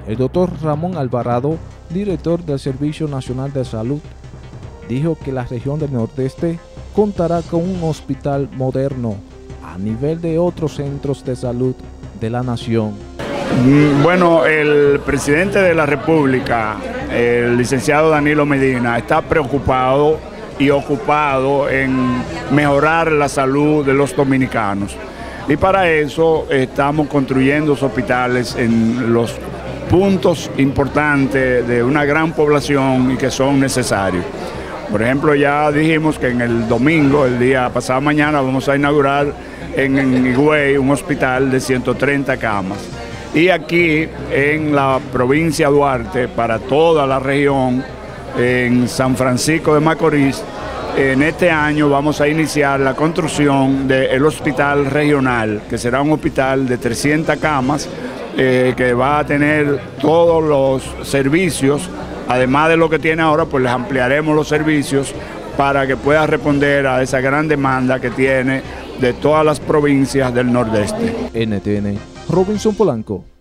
El doctor Ramón Alvarado, director del Servicio Nacional de Salud, dijo que la región del Nordeste contará con un hospital moderno a nivel de otros centros de salud de la nación. Bueno, el presidente de la República, el licenciado Danilo Medina, está preocupado y ocupado en mejorar la salud de los dominicanos. Y para eso estamos construyendo hospitales en los puntos importantes de una gran población y que son necesarios. Por ejemplo, ya dijimos que en el domingo, el día pasado mañana, vamos a inaugurar en Higüey un hospital de 130 camas. Y aquí en la provincia de Duarte, para toda la región, en San Francisco de Macorís, en este año vamos a iniciar la construcción del hospital regional, que será un hospital de 300 camas, que va a tener todos los servicios. Además de lo que tiene ahora, pues les ampliaremos los servicios para que pueda responder a esa gran demanda que tiene de todas las provincias del Nordeste. NTN, Robinson Polanco.